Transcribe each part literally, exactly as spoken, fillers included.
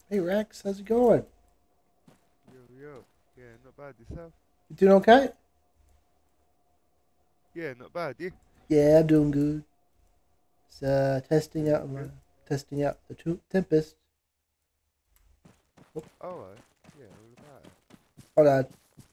Hey Rex, how's it going? Yo, yo. Yeah, not bad yourself. You doing okay? Yeah, not bad. You? Yeah, I'm doing good. It's, uh, testing Good, out my good. testing out the tu- Tempest. Oh, All right. Yeah, all about it. hold on.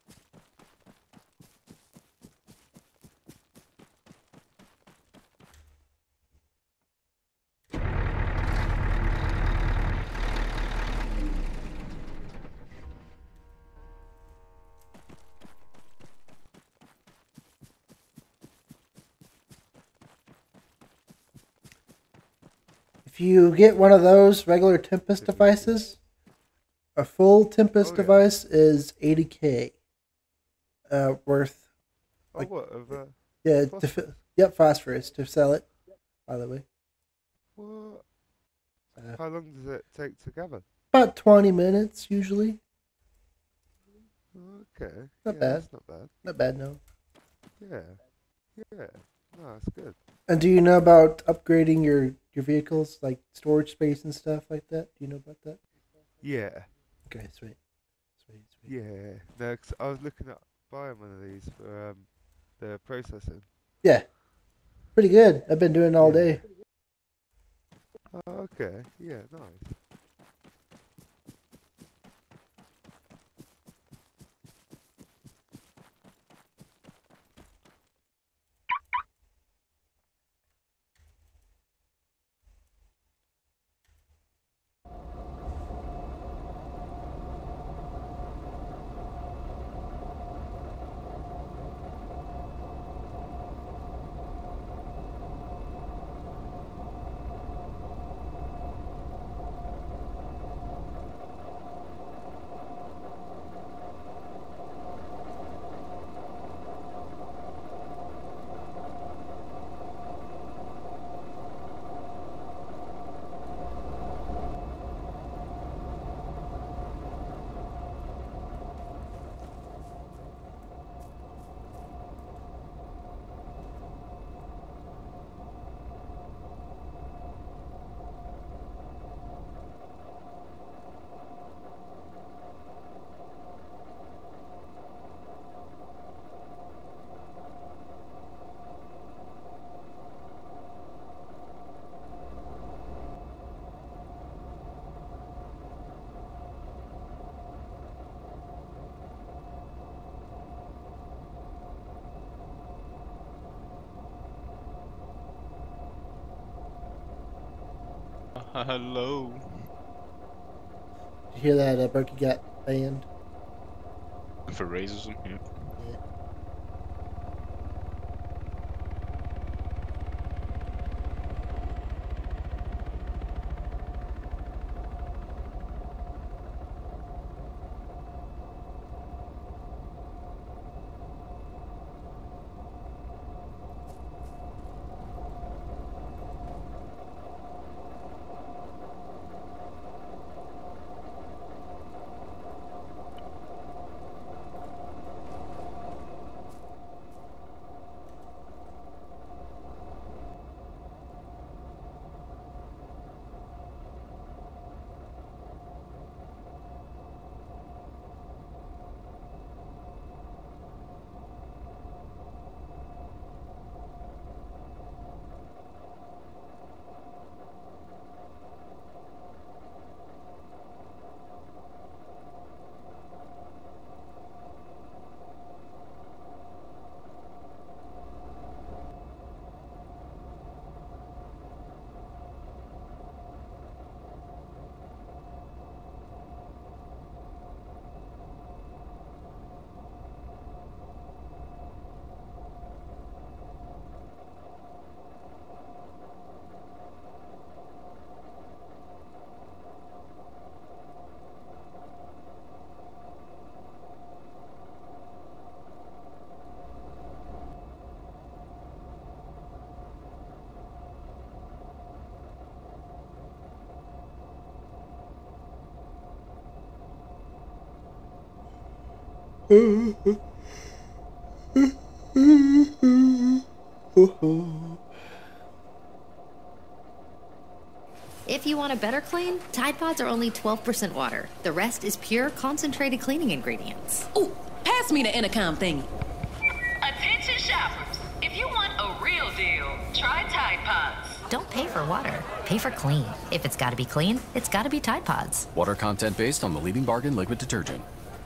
If you get one of those regular Tempest Good looking. devices, a full Tempest Oh yeah. device is eighty k. Uh, worth Oh like what of uh, yeah, to, fi- phosphorus? yep, phosphorus to sell it. By the way, What? uh, How long does it take to gather? about twenty minutes usually. Okay. Not Yeah, bad. that's not bad. Not bad, no. Yeah. Yeah. No, that's good. And do you know about upgrading your your vehicles, like storage space and stuff like that? Do you know about that? Yeah. Okay, sweet, sweet, sweet. Yeah. No, 'cause I was looking at buying one of these for um the processing. Yeah, pretty good. I've been doing it all Yeah. day. Oh, okay. Yeah. Nice. Uh, hello. Did you hear that? Uh, Berkey got banned. For racism, yeah. Yeah. If you want a better clean, Tide Pods are only twelve percent water. The rest is pure, concentrated cleaning ingredients. Ooh, pass me the intercom thingy. Attention shoppers. If you want a real deal, try Tide Pods. Don't pay for water. Pay for clean. If it's gotta be clean, it's gotta be Tide Pods. Water content based on the leading bargain liquid detergent.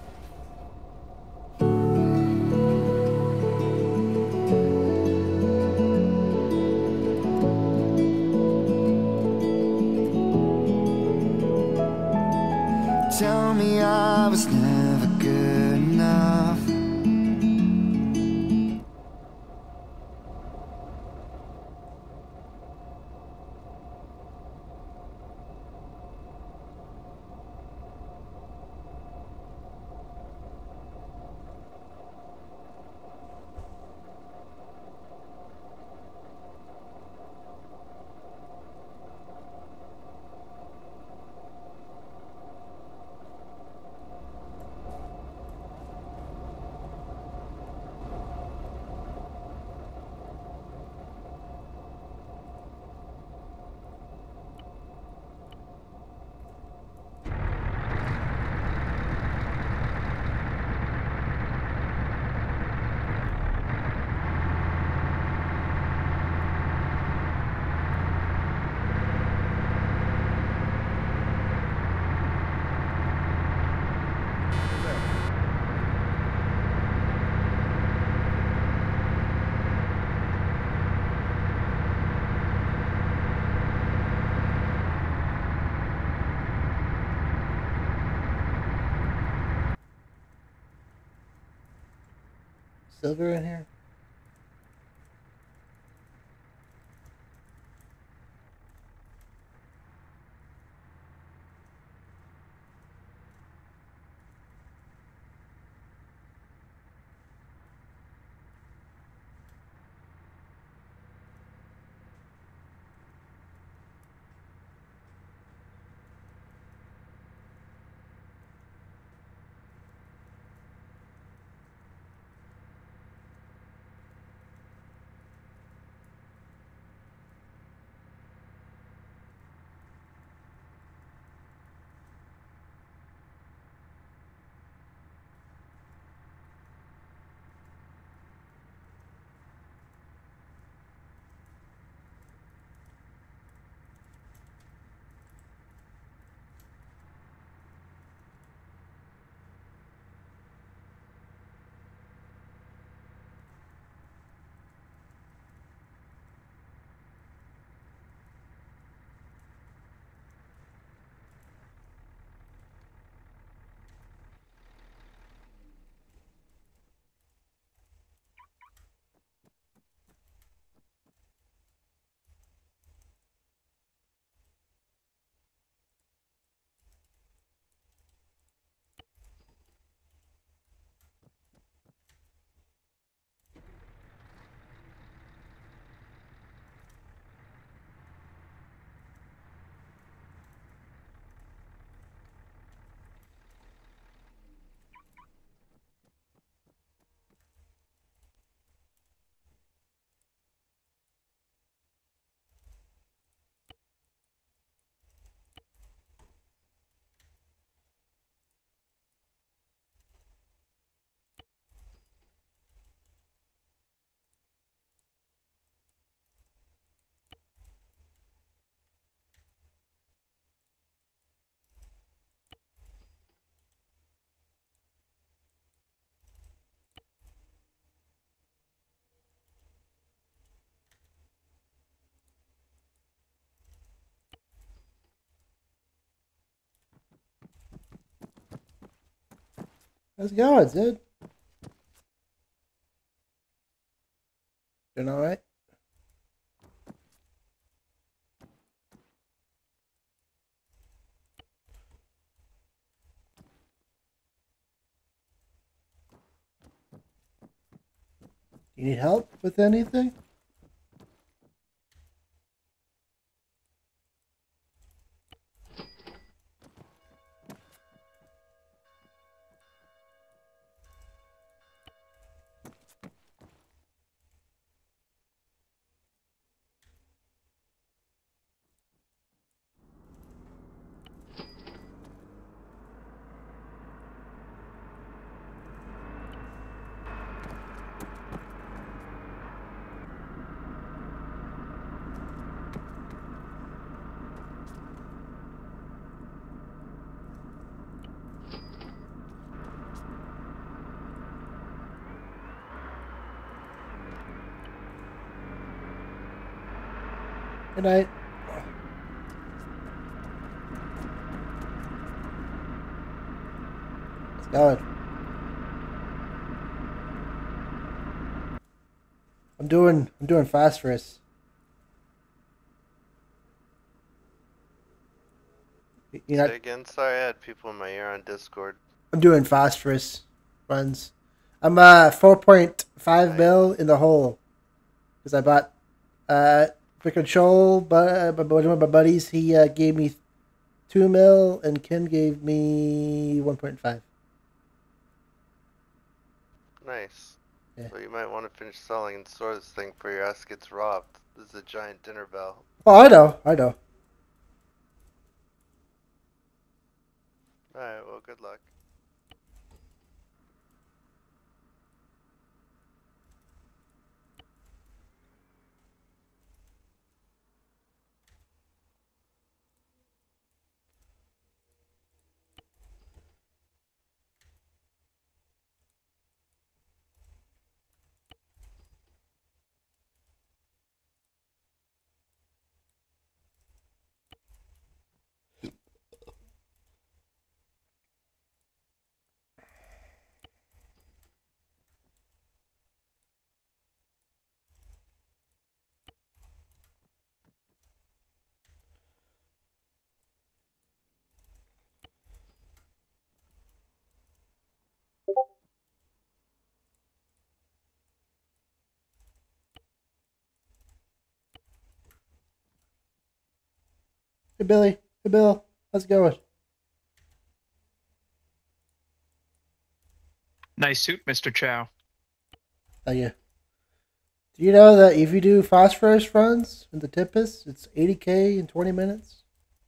Tell me I was never good enough. Silver in here? How's it going, Zed? Doing alright? You need help with anything? Good night. It's going. I'm doing. I'm doing phosphorus. You know, Say again. Sorry, I had people in my ear on Discord. I'm doing phosphorus runs. I'm uh four point five Nice. mil in the hole because I bought uh for control. But uh, one of my buddies he uh, gave me two mil and Kim gave me one point five. Nice. Yeah. So you might want to finish selling and store this thing before your ass gets robbed. This is a giant dinner bell. Oh, I know. I know. Alright, well, good luck. Hey Billy. Hey Bill. How's it going? Nice suit, Mister Chow. Thank you. Do you know that if you do phosphorus runs in the Tempest, it's eighty K in twenty minutes?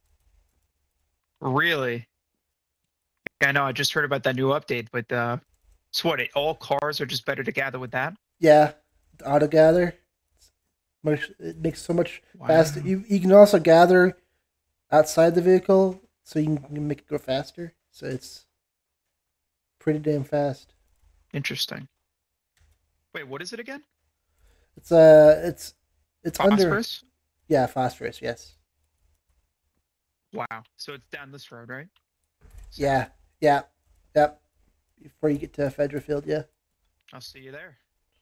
Really? I know. I just heard about that new update, but uh, so what? It, all cars are just better to gather with that? Yeah, the auto gather. Much, it makes so much Wow. faster. You you can also gather outside the vehicle, so you can make it go faster. So it's pretty damn fast. Interesting. Wait, what is it again? It's uh, it's it's under Phosphorus? yeah, phosphorus. Yes. Wow. So it's down this road, right? Yeah. Yeah. Yep. Before you get to Federafield, yeah. I'll see you there.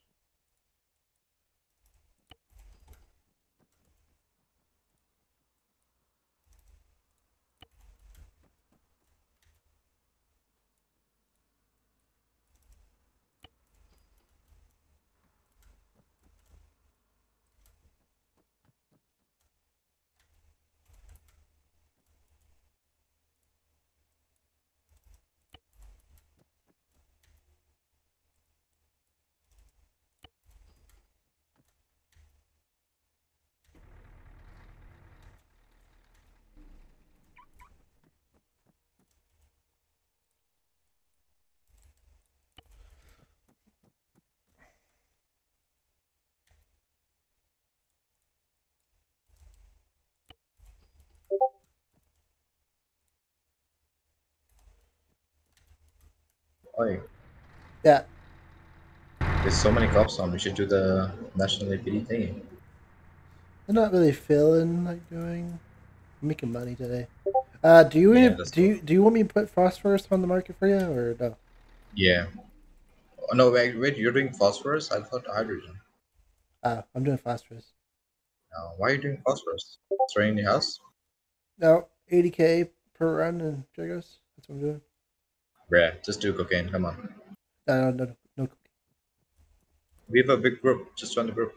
Oi, Yeah. there's so many cops on. We should do the national A P D thingy. I'm not really feeling like doing. I'm making money today. Uh, do you Yeah, do that's you do you want me to put phosphorus on the market for you or no? Yeah. Oh, no, wait, wait. You're doing phosphorus? I thought hydrogen. Ah, I'm doing phosphorus. Uh, why are you doing phosphorus? Throwing in the house? No, eighty K per run in Jagos. That's what I'm doing. Bruh, just do cocaine. Come on. No, no, no, no. We have a big group. Just join the group.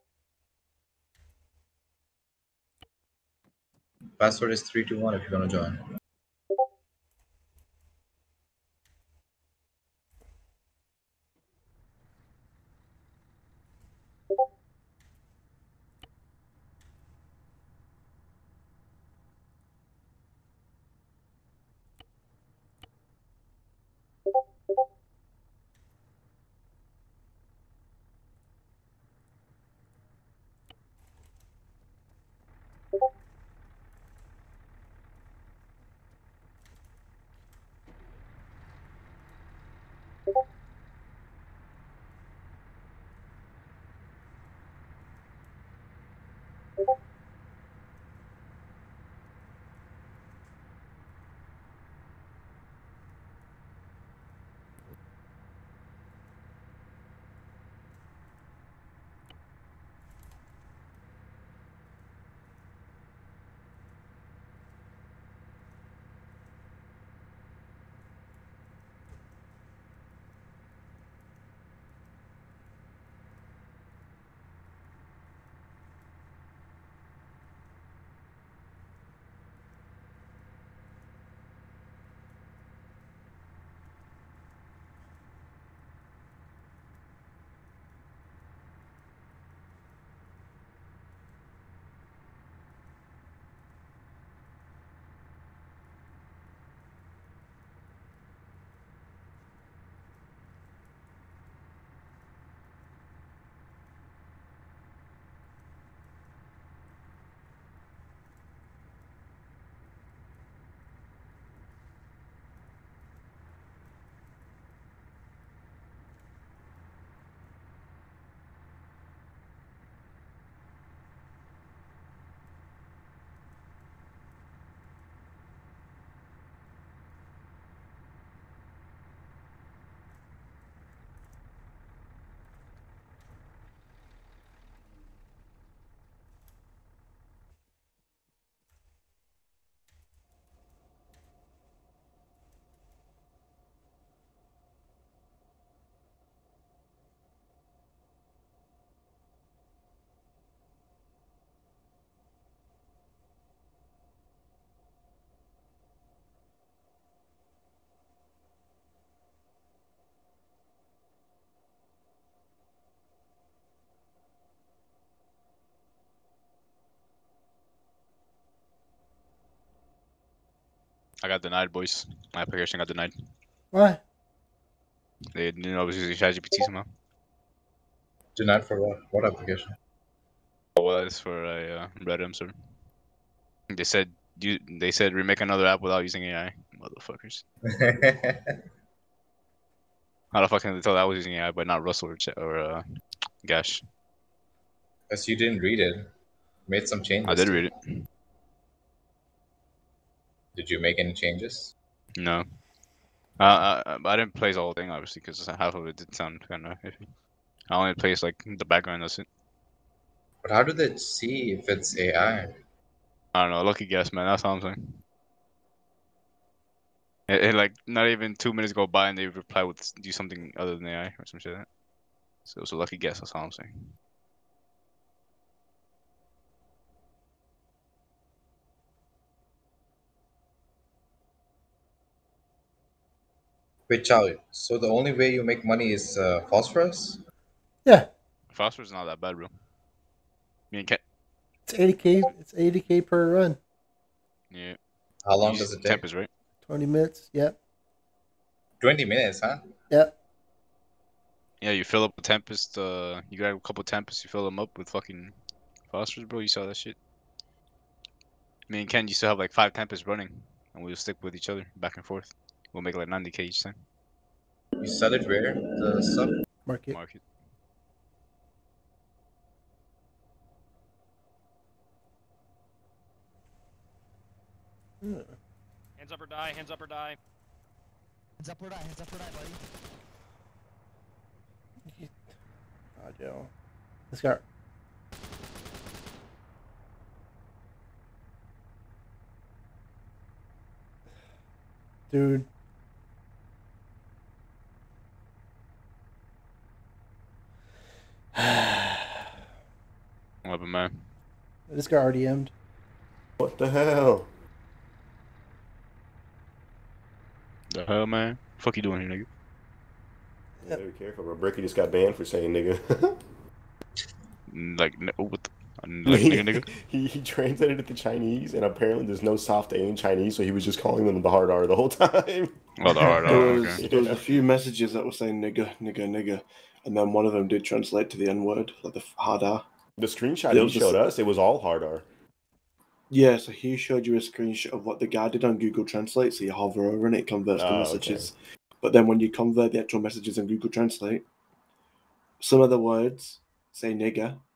Password is three two one if you're gonna join. I got denied, boys. My application got denied. Why? They didn't know I was using ChatGPT somehow. Denied for what? What application? Oh, well, that's for a uh, Red M server. They said you. They said remake another app without using A I. Motherfuckers. How the fuck can they tell that I was using A I, but not Russell or Ch or uh, Gash? Because you didn't read it. Made some changes. I did to read it. Did you make any changes? No. Uh, I, I didn't place the whole thing, obviously, because half of it did sound kind of iffy. I only placed, like, the background, that's it. But how do they see if it's A I? I don't know, lucky guess, man, that's all I'm saying. It, it, like, not even two minutes go by and they reply with do something other than A I or some shit like that. So it was a lucky guess, that's all I'm saying. Wait, Chow, so the only way you make money is uh, phosphorus? Yeah. Phosphorus is not that bad, bro. Me and Ken. It's eighty K. It's eighty K per run. Yeah. How long You does use it take? Tempest, right? twenty minutes. Yep. twenty minutes, huh? Yep. Yeah, you fill up a Tempest, uh, you grab a couple Tempests, you fill them up with fucking phosphorus, bro. You saw that shit. Me and Ken used to have like five Tempests running, and we'll stick with each other back and forth. We'll make like ninety K each time. You sell it where? The stuff? Market. Market. Hmm. Hands up or die, hands up or die. Hands up or die, hands up or die, buddy. God, yo. Let's go. Dude. What happened, man? This guy already M'd. What the hell? The hell, man? Fuck you doing here, nigga? Yeah, be careful, bro. Bricky just got banned for saying nigga. Like, what the, like, nigga, nigga? he, he translated it to Chinese, and apparently there's no soft A in Chinese, so he was just calling them the hard R the whole time. Oh, the hard R, there was, okay. There was a few messages that were saying nigga, nigga, nigga, and then one of them did translate to the N word, like the hard R. The screenshot he showed us, it was all hard R. Yeah, so he showed you a screenshot of what the guy did on Google Translate, so you hover over and it converts the Oh, messages. Okay. But then when you convert the actual messages in Google Translate, some of the words say nigger,